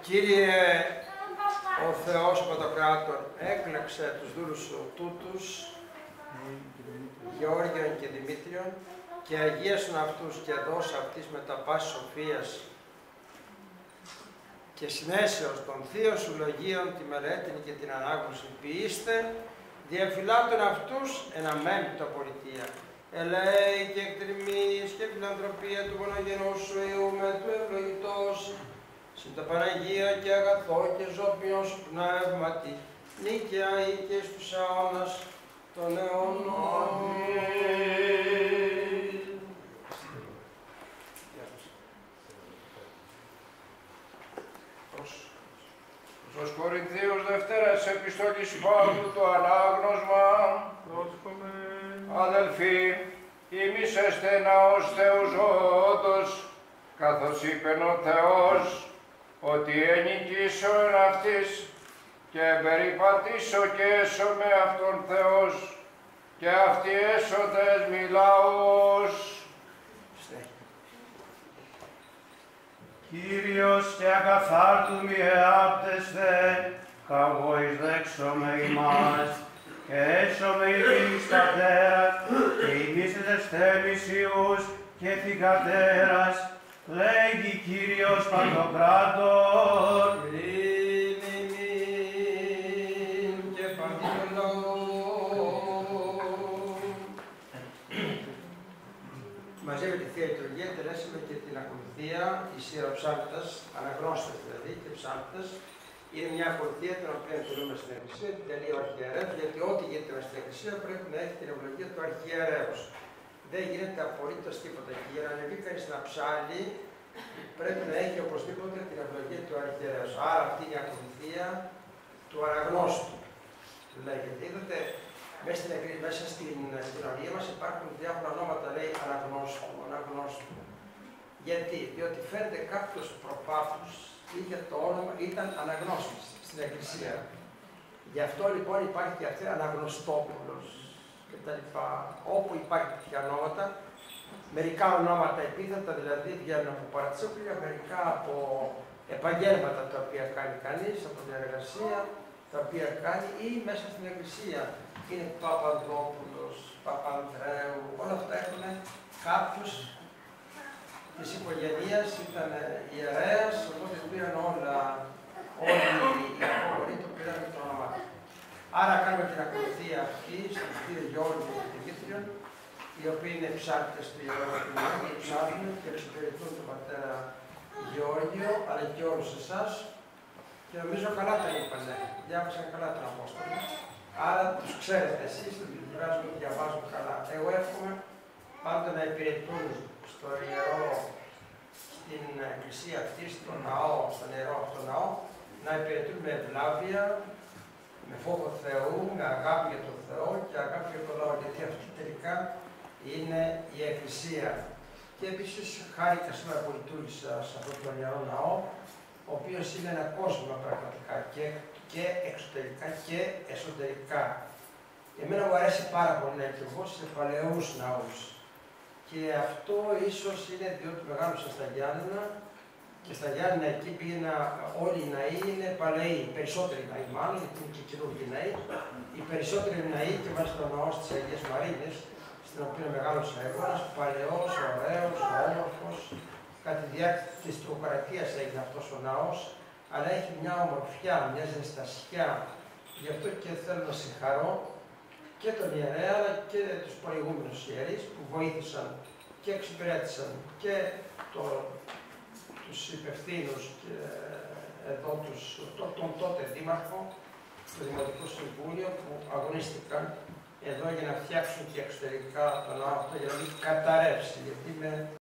Κύριε, ο Θεός Παντοκράτορ έκλεξε τους δούλους σου τούτους, Γεώργιον και Δημήτριον, και αγίασον αυτούς και δώσε αυτής με τα πάσης σοφίας και συνέσεως των θείων σου λογίων τη μελέτη και την ανάγνωση ποιήστε, διαφυλάτων αυτούς ένα μέμπτο πολιτεία. Ελέη και εκτριμής και φιλανθρωπία του μονογενού σου Υιού με του ευλογητός, συν τα Παναγία και αγαθό και ζώπιον σου πνεύματι, νίκαια ή και στους αιώνας των αιώνων. Στους Κορινθίους Δευτέρας Επιστολής Παύλου το ανάγνωσμα. Αδελφοί, ημείς εστε ναός Θεού ζώντος, καθώς είπεν ο Θεός, ότι ενοικήσω εν αυτής και περιπατήσω και έσω με αυτόν Θεός, και αυτοί έσωτες μιλάως. Κύριος και ακαθάρτου μη εάπτεσθε, καβόης δέξομαι ημάς, και έσομαι ημείς πατέρας, και ημείς εστέμις Υιούς και θυγατέρας, λέγει Κύριος Παντοκράτορ. Μαζεύει τη Θεία Λειτουργία, τελέσαμε και την ακολουθία, η σειροψάρτας, αναγνώστες δηλαδή και ψάρτας. Είναι μια ακολουθία την οποία τελούμε στην Εκκλησία, την τελεί ο Αρχιερέος, γιατί ό,τι γίνεται στην Εκκλησία πρέπει να έχει την ευλογία του Αρχιερέως. Δεν γίνεται απολύτως τίποτα. Και για να ανεβεί κανείς να ψάλει, πρέπει να έχει οπωσδήποτε την ευλογία του Αρχιερέως. Άρα αυτή είναι η ακολουθία του αναγνώστου. Λέγεται. Είδατε, μέσα στην κοινωνία μας υπάρχουν διάφορα ονόματα, λέει αναγνώστου. Γιατί, διότι φαίνεται κάποιος προπάτους είχε το όνομα, ήταν αναγνώστης στην Εκκλησία. Γι' αυτό λοιπόν υπάρχει και αυτή Αναγνωστόπουλος κτλ. Όπου υπάρχει τέτοια ονόματα, μερικά ονόματα επίθετα δηλαδή βγαίνουν από παρατσούκλια, μερικά από επαγγέλματα τα οποία κάνει κανείς, από την εργασία τα οποία κάνει ή μέσα στην Εκκλησία. Είναι Παπαδόπουλος, Παπανδρέου, όλα αυτά έχουν κάποιους της οικογένειας, ήταν ιερέας, οπότε πήραν όλοι οι απόγονοι του πήραν το όνομά του. Άρα κάνουμε την ακολουθία αυτή στον κύριο Γεώργιο και Δημήτριον, οι οποίοι είναι ψάρτες του Ιεροκοινωνίου και ψάχνουν και εξυπηρετούν τον πατέρα Γεώργιο, αλλά και όλους εσάς. Και νομίζω καλά τα είπανε, διάβασαν καλά τον Απόστολο. Άρα τους ξέρετε εσείς, τους διαβάζουν καλά. Εγώ εύχομαι πάντα να υπηρετούν στο ιερό, στην εκκλησία αυτή, στον ιερό αυτό ναό, να υπηρετούν με ευλάβεια, με φόβο Θεού, με αγάπη για τον Θεό και αγάπη για τον λαό, γιατί αυτή τελικά είναι η εκκλησία. Και επίσης χάρηκα σήμερα που λειτουργήσα σε αυτόν τον ιερό ναό, ο οποίος είναι ένα κόσμο πραγματικά και εξωτερικά και εσωτερικά. Εμένα μου αρέσει πάρα πολύ να λειτουργώ σε παλαιούς ναούς. Και αυτό ίσως είναι διότι μεγάλωσα στα Γιάννενα και στα Γιάννενα εκεί πήγαινα, όλοι οι ναοί είναι παλαιοί, οι περισσότεροι ναοί μάλλον, γιατί είναι και καινούργιοι ναοί. Οι περισσότεροι ναοί και μάλιστα ο ναός της Αγίας Μαρίνης, στην οποία μεγάλωσα εγώ, ένας παλαιός, ωραίος, όμορφος. Κατά τη διάρκεια της Τουρκοκρατίας έγινε αυτός ο ναός, αλλά έχει μια ομορφιά, μια ζεστασιά. Γι' αυτό και θέλω να συγχαρώ και τον ιερέα, αλλά και τους προηγούμενους ιερείς που βοήθησαν και εξυπηρέτησαν και τους υπευθύνους και εδώ τον τότε δήμαρχο, το Δημοτικό Συμβούλιο που αγωνίστηκαν εδώ για να φτιάξουν και εξωτερικά τον ναό αυτό για να μην καταρρεύσει. Γιατί